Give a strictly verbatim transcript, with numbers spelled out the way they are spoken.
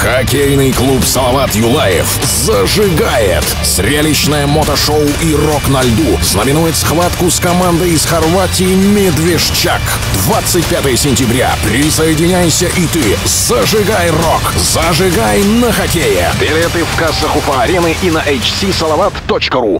Хоккейный клуб «Салават Юлаев» зажигает! Зрелищное мотошоу и рок на льду знаменует схватку с командой из Хорватии «Медвежчак». двадцать пятого сентября. Присоединяйся и ты. Зажигай рок! Зажигай на хоккее! Билеты в кассах Уфа-арены и на эйч си салават точка ру.